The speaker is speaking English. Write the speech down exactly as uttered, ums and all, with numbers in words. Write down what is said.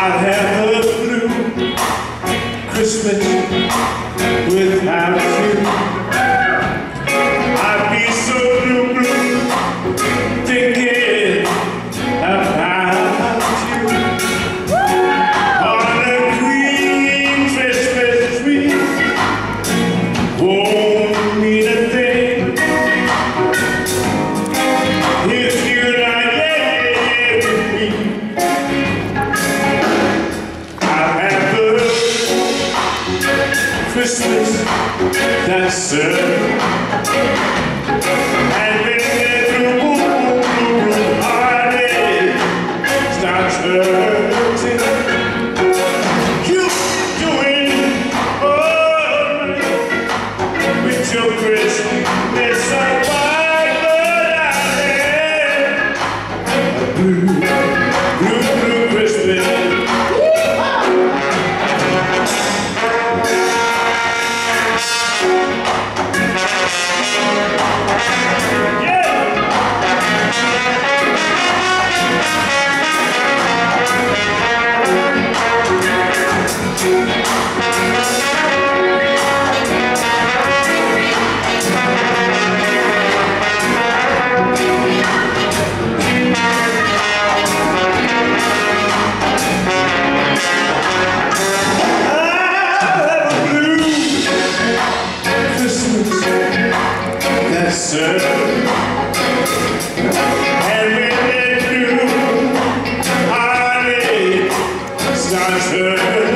I'd have a blue Christmas without you. I'd be so blue, blue, thinking about you. On a green Christmas tree won't mean a thing if you're not there with me. Christmas, that's certain. And when the blue, blue hearted starts hurting, you're doing alright with your Christmas white, but I had a blue, blue, blue Christmas. And when the blue hearted starts hurting,